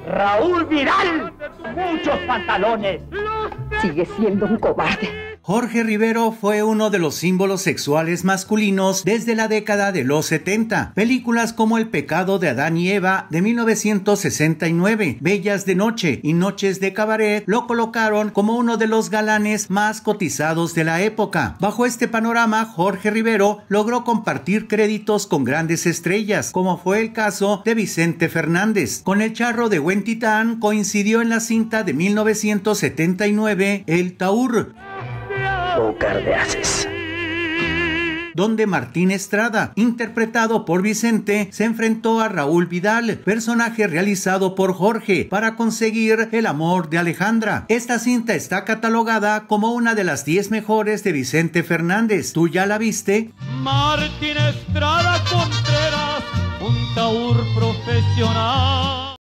Raúl Vidal, muchos pantalones. Sigue siendo un cobarde. Jorge Rivero fue uno de los símbolos sexuales masculinos desde la década de los 70. Películas como El pecado de Adán y Eva de 1969, Bellas de noche y Noches de cabaret lo colocaron como uno de los galanes más cotizados de la época. Bajo este panorama, Jorge Rivero logró compartir créditos con grandes estrellas, como fue el caso de Vicente Fernández. Con El charro de Huentitán coincidió en la cinta de 1979 El Taur, donde Martín Estrada, interpretado por Vicente, se enfrentó a Raúl Vidal, personaje realizado por Jorge, para conseguir el amor de Alejandra. Esta cinta está catalogada como una de las 10 mejores de Vicente Fernández. ¿Tú ya la viste? Martín Estrada Contreras, un taur profesional.